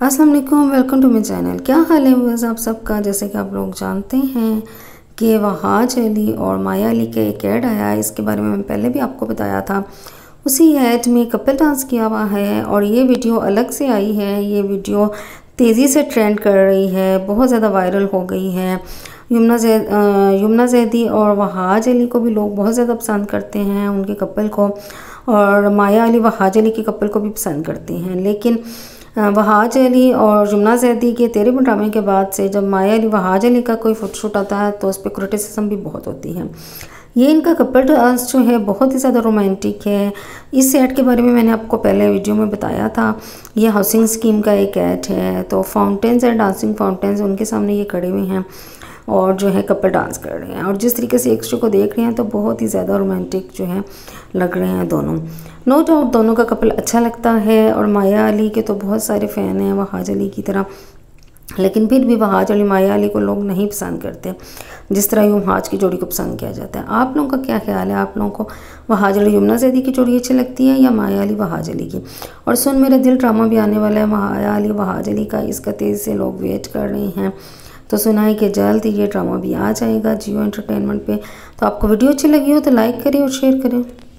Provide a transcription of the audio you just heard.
अस्सलाम वालेकुम, welcome to my channel. क्या हाल है बस आप सबका। जैसे कि आप लोग जानते हैं कि वहाज अली और माया अली का एक ऐड आया है, इसके बारे में मैं पहले भी आपको बताया था। उसी ऐड में कपल डांस किया हुआ है और ये वीडियो अलग से आई है। ये वीडियो तेज़ी से ट्रेंड कर रही है, बहुत ज़्यादा वायरल हो गई है। यमुना जैदी और वहाज अली को भी लोग बहुत ज़्यादा पसंद करते हैं, उनके कपल को, और माया अली वहाज अली के कपल को भी पसंद करते हैं। लेकिन वहाज अली और यमुना जैदी के तेरे ड्रामे के बाद से जब माया अली वहाज अली का कोई फोटोशूट आता है तो उस पर क्रिटिसिज्म भी बहुत होती है। ये इनका कपल डांस जो है बहुत ही ज़्यादा रोमांटिक है। इस सेट के बारे में मैंने आपको पहले वीडियो में बताया था। ये हाउसिंग स्कीम का एक ऐड है, तो फाउंटेन्स एंड डांसिंग फाउंटेन्स उनके सामने ये खड़े हुए हैं और जो है कपल डांस कर रहे हैं, और जिस तरीके से एक को देख रहे हैं तो बहुत ही ज़्यादा रोमांटिक जो है लग रहे हैं दोनों। नो डाउट दोनों का कपल अच्छा लगता है, और माया अली के तो बहुत सारे फ़ैन हैं वहाज अली की तरह, लेकिन फिर भी वहाज अली माया अली को लोग नहीं पसंद करते जिस तरह वहाज की जोड़ी को पसंद किया जाता है। आप लोगों का क्या ख्याल है? आप लोगों को वहाज अली यमुना जैदी की जोड़ी अच्छी लगती है या माया अली वहाज अली की? और सुन मेरे दिल ड्रामा भी आने वाला है माया अली वहाज अली का, इसका तेज़ी से लोग वेट कर रहे हैं। तो सुना है कि जल्द ये ड्रामा भी आ जाएगा जियो एंटरटेनमेंट पे। तो आपको वीडियो अच्छी लगी हो तो लाइक करें और शेयर करें।